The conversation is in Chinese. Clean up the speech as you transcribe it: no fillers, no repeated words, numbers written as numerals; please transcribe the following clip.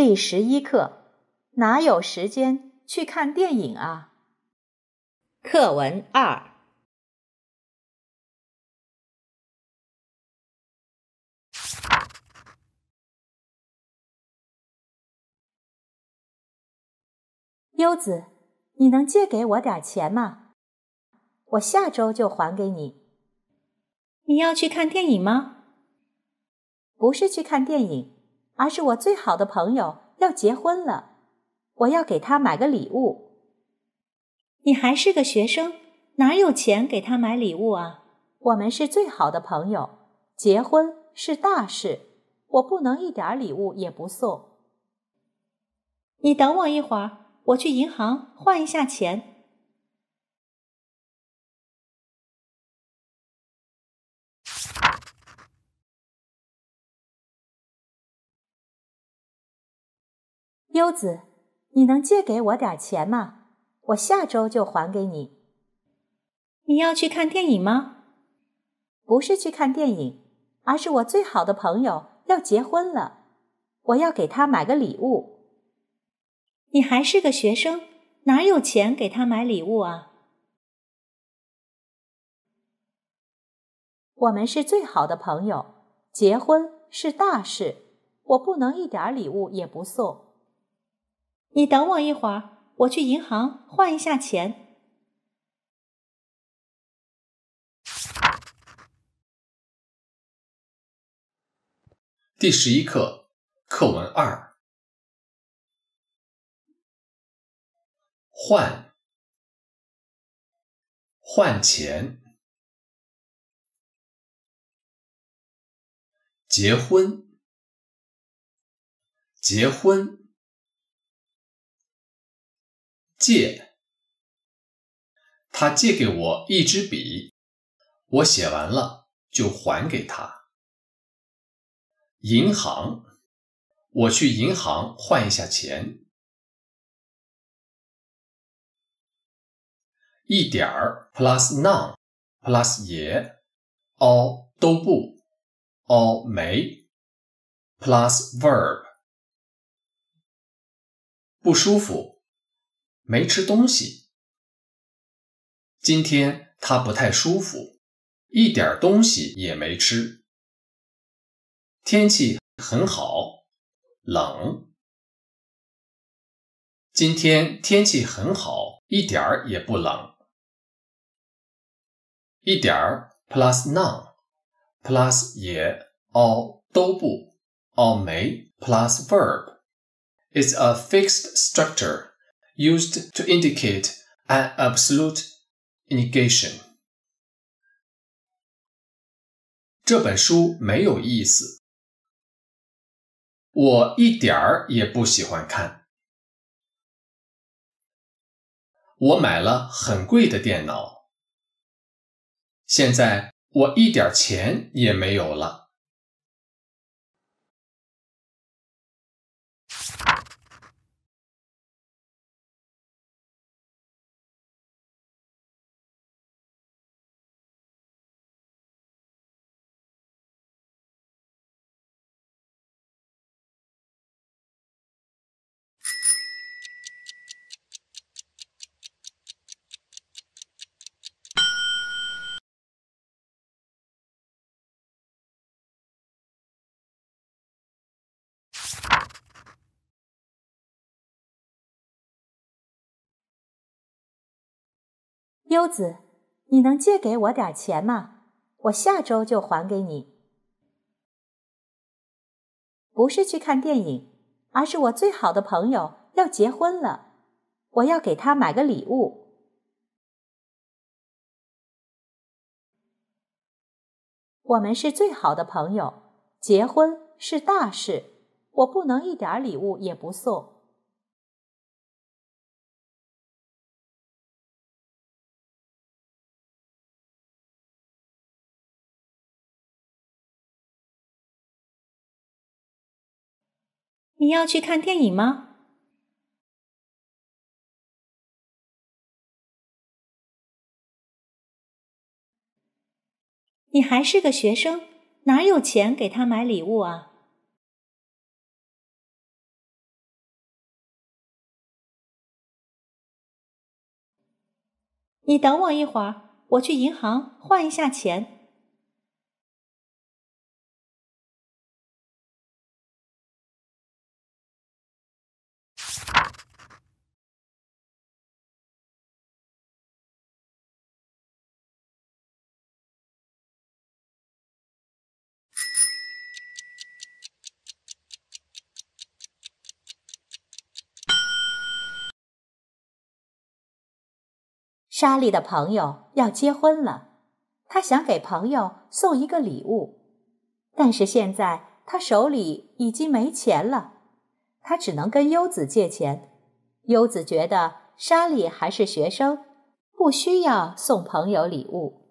第11课，哪有时间去看电影啊？课文2。优子，你能借给我点钱吗？我下周就还给你。你要去看电影吗？不是去看电影，而是我最好的朋友要结婚了，我要给他买个礼物。你还是个学生，哪有钱给他买礼物啊？我们是最好的朋友，结婚是大事，我不能一点礼物也不送。你等我一会儿，我去银行换一下钱。优子，你能借给我点钱吗？我下周就还给你。你要去看电影吗？不是去看电影，而是我最好的朋友要结婚了，我要给他买个礼物。你还是个学生，哪有钱给他买礼物啊？我们是最好的朋友，结婚是大事，我不能一点礼物也不送。你等我一会儿，我去银行换一下钱。 第11课，课文2。换钱。结婚。借。他借给我一支笔，我写完了就还给他。银行。我去银行换一下钱。一点儿 plus none plus 也 all 都不 all 没 plus verb 不舒服，没吃东西。今天他不太舒服，一点东西也没吃。天气很好，冷。今天天气很好，一点儿也不冷。一点儿 plus none plus 也 all 都不 all 没 plus verb is a fixed structure used to indicate an absolute negation. 这本书没有意思，我一点儿也不喜欢看。我买了很贵的电脑，现在我一点钱也没有了。 优子，你能借给我点钱吗？我下周就还给你。不是去看电影，而是我最好的朋友要结婚了，我要给他买个礼物。我们是最好的朋友，结婚是大事，我不能一点礼物也不送。你要去看电影吗？你还是个学生，哪有钱给他买礼物啊？ 你等我一会儿，我去银行换一下钱。莎莉的朋友要结婚了，她想给朋友送一个礼物，但是现在她手里已经没钱了，她只能跟优子借钱。优子觉得莎莉还是学生，不需要送朋友礼物。